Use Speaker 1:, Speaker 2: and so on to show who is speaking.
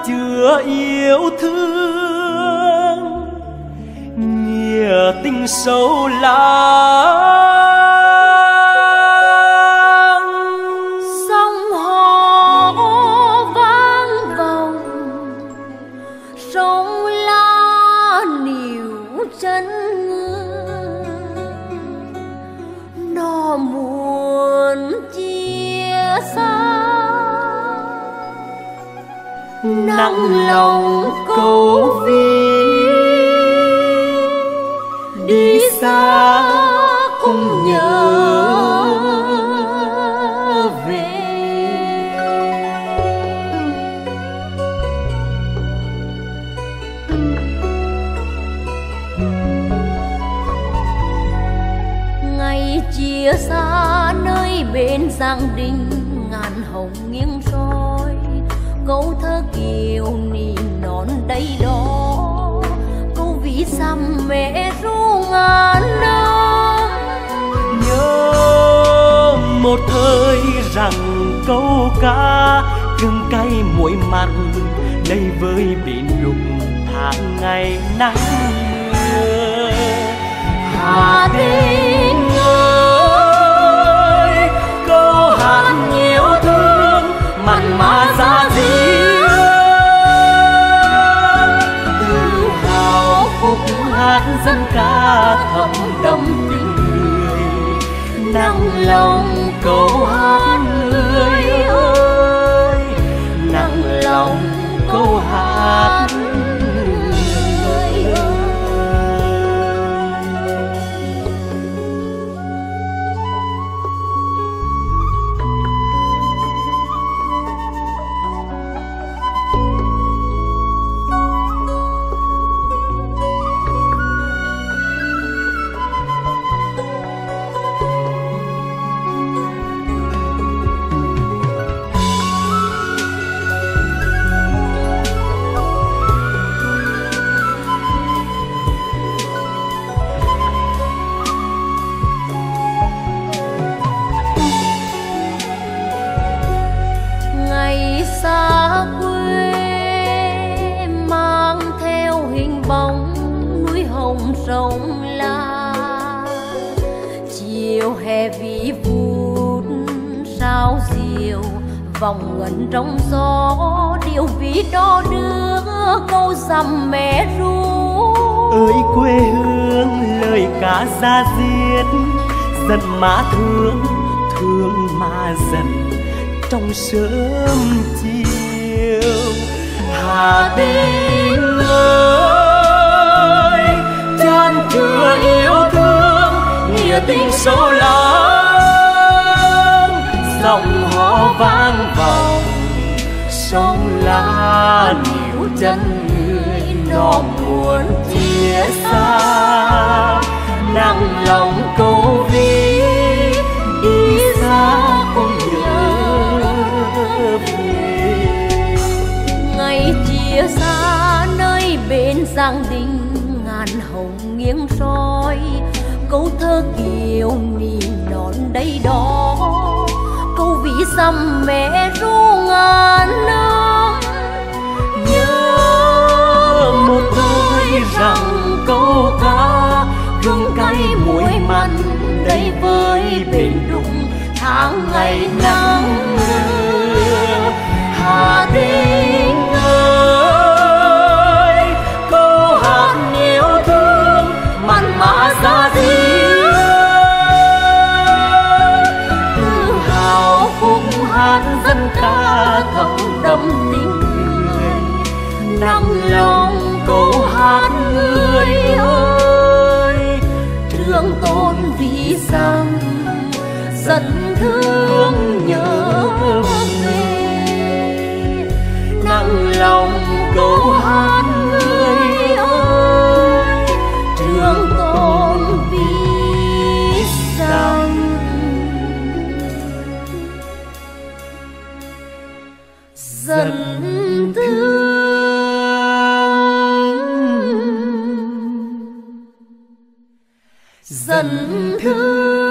Speaker 1: chứa yêu thương, nghĩa tình sâu lắng.
Speaker 2: Sông họ vang vọng, sông la níu chân ngựa, nó muốn chia xa. Nặng lòng câu ví đi xa cũng nhớ về. Ngày chia xa nơi bên Giang Đình, ngàn hồng nghiêng soi, câu thơ kiều nỉ non đây đó, câu ví xăm mẹ ru ngàn năm.
Speaker 1: Nhớ một thời rằng câu ca gừng cay muối mặn, đây với biển đục tháng ngày nắng mưa.
Speaker 2: Hà Tĩnh
Speaker 1: ơi, câu hát nhiều thương mặn mà giá diết, tự hào khúc hát dân ca thầm đậm tình người, nặng lòng câu hát người ơi, nặng lòng câu hát người ơi.
Speaker 2: xa quê mang theo hình bóng núi hồng sông La. Chiều hè vĩ vút sao diều vòng ngẩn trong gió, điều ví đó đưa câu dằm mẹ ru.
Speaker 1: Ơi quê hương lời ca ra diết, giận mà thương thương mà giận trong sớm chiều. Hà Tĩnh ơi, chan chứa yêu thương nghĩa tình sâu lắng, dòng hò vang vọng sông La níu chân người nó muốn chia xa. Nặng lòng câu ví đi xa cũng nhớ về.
Speaker 2: Ngày chia xa nơi bên Giang Đình, ngàn hồng nghiêng soi, câu thơ kiều nỉ non đây đó, câu ví dằm mẹ ru ngàn năm.
Speaker 1: Nhớ một thời rằng câu ca gừng cay muối mặn, đây với biển đụng tháng ngày nắng mưa. Hà Tĩnh ơi, câu hát yêu thương mặn mà ra diết, tự hào khúc hát dân ca thầm đậm tình người, nặng lòng câu hát người ơi, thương tôn ví dặm giận thương nhớ về. Nặng lòng câu hát người ơi, thương tôn ví dặm giận thương